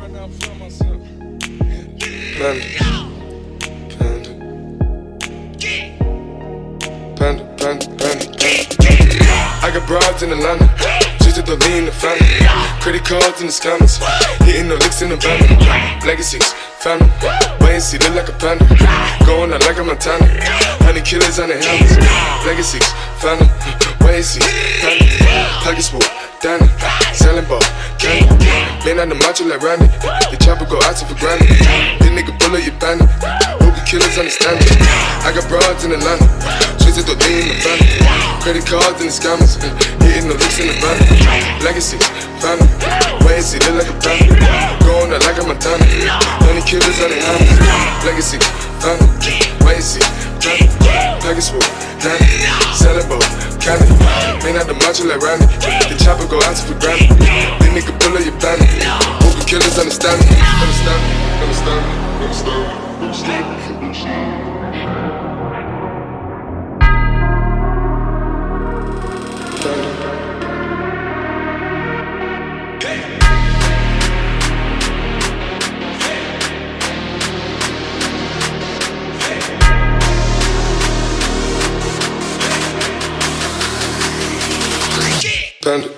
I got broads in Atlanta, just to the lean the family. Credit cards in the scammers, hitting the licks in the van. Legacies, family, wait and see, look like a panda. Going out like a Montana, 100 killers on the helmets. Legacies, family, wait and see, family. Pockets full, Danny, selling ball, candy. Man on the macho like Randy, the chopper go out to for granted. This nigga bullet, you bandit. Killers understand it. I got broads in Atlanta, twisted the lean in the family. Credit cards and the scammers, hitting the licks in the van. Legacies, family, wait and see, look like a panda. Going out like a Montana, 100 killers on the helmets. Legacies, family, wait and see, family. Pockets full, Danny, selling ball, candy. Man out the macho like Randy, the chopper go out to for granted. This nigga bullet, you bandit. Hope killers understand me, understand me, understand me, understand me. Panda.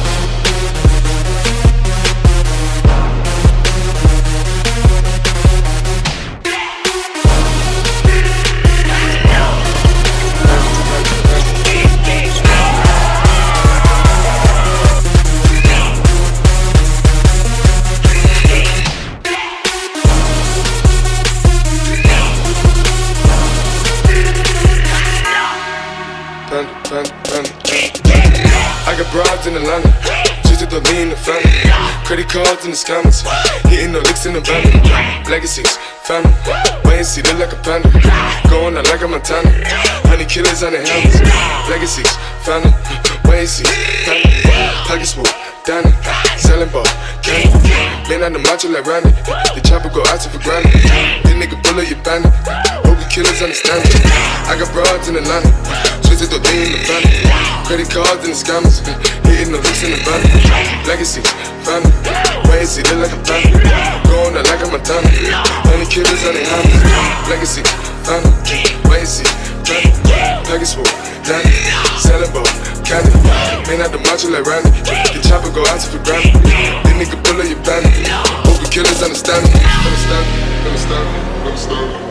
I got broads in Atlanta, just to the lean the family. Credit cards and the scammers, hitting the licks in the van. Legacies, family, wait and see, look like a panda. Going out like a Montana, 100 killers on the helmets. Legacies, family, wait and see, family. Pockets full, Danny, selling ball, candy. Man on the macho like Randy, the chopper go out to for granted. This nigga bullet, you bandit. Killers understand it. I got broads in Atlanta, twisted the lean in the family. Credit cards and the scammers, hitting the licks in the van. Legacies, family, wait and see, look like a panda. Going out like a Montana, 100 killers on the helmets. Legacies, family, wait and see, family. Pockets full, Danny, selling ball, candy. Man out the macho like Randy, the chopper go out to for granted. This nigga bullet, you bandit. Hope the killers understand me, understand me, understand me, understand me.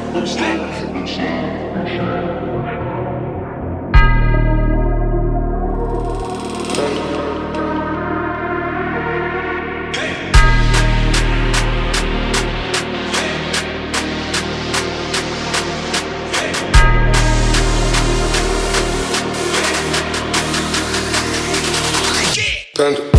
Panda.